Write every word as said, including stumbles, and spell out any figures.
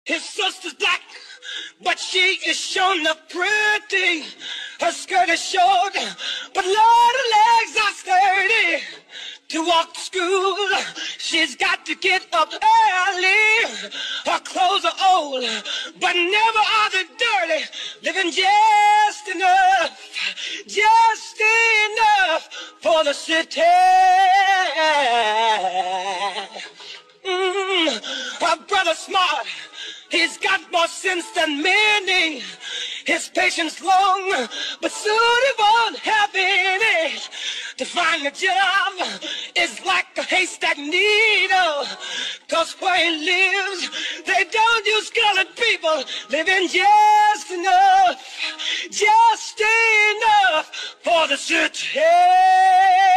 His sister's black, but she is shown up pretty. Her skirt is short, but Lord, her legs are sturdy. To walk to school, she's got to get up early. Her clothes are old, but never are they dirty. Living just enough, just enough for the city. Mm, her brother's smart, he's got more sense than many. His patience long, but soon he won't have any. To find a job is like a haystack needle, 'cause where he lives, they don't use colored people. Living just enough, just enough for the city.